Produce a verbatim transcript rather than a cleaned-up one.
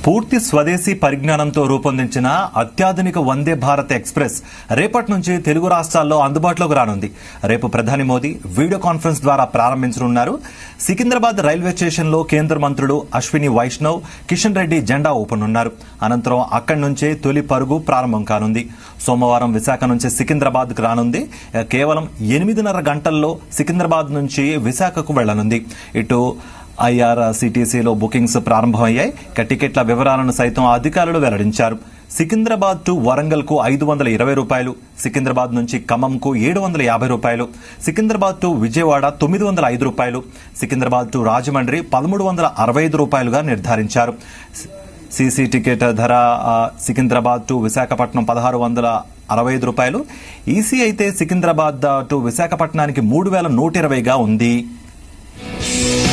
పూర్తి స్వదేశీ పరిజ్ఞానంతో రూపొందించిన అత్యాధునిక వందే భారత్ ఎక్స్ప్రెస్ రేపటి నుంచి తెలుగు రాష్ట్రాల్లో అందుబాటులోకి రానుంది. రేపు ప్రధాని మోదీ వీడియో కాన్ఫరెన్స్ ద్వారా ప్రారంభించనున్నారు. సికింద్రాబాద్ రైల్వే స్టేషన్లో కేంద్ర మంత్రులు అశ్విని వైష్ణవ్, కిషన్ రెడ్డి జెండా ఊపనున్నారు. అనంతరం అక్కడి నుంచే తొలి పరుగు ప్రారంభం కానుంది. సోమవారం విశాఖ నుంచి సికింద్రాబాద్కు రానుంది. కేవలం ఎనిమిదిన్నర గంటల్లో సికింద్రాబాద్ నుంచి విశాఖకు వెళ్లనుంది. ఇటు ఐఆర్సీటీసీలో బుకింగ్స్ ప్రారంభమయ్యాయి. టికెట్ల వివరాలను సైతం అధికారులు వెల్లడించారు. సికింద్రాబాద్ టు వరంగల్ కు ఐదు వందల ఇరవై రూపాయలు, సికింద్రాబాద్ నుంచి ఖమ్మంకు ఏడు వందల యాభై రూపాయలు, సికింద్రాబాద్ టు విజయవాడ తొమ్మిది వందల ఐదు రూపాయలు, సికింద్రాబాద్ టు రాజమండ్రి పదమూడు వందల అరవై ఐదు రూపాయలుగా నిర్ధారించారు. సీసీ టికెట్ ధర సికింద్రాబాద్ టు విశాఖపట్నం పదహారు వందల అరవై ఐదు రూపాయలు. ఈసీ అయితే సికింద్రాబాద్ టు విశాఖపట్నానికి మూడు వేల నూట ఇరవైగా ఉంది.